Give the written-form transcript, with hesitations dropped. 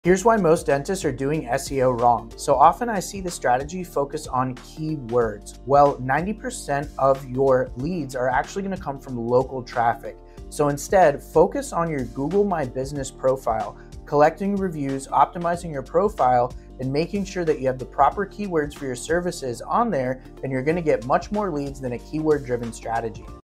Here's why most dentists are doing SEO wrong. So often I see the strategy focus on keywords. Well, 90% of your leads are actually going to come from local traffic. So instead, focus on your Google My Business profile, collecting reviews, optimizing your profile, and making sure that you have the proper keywords for your services on there, and you're going to get much more leads than a keyword-driven strategy.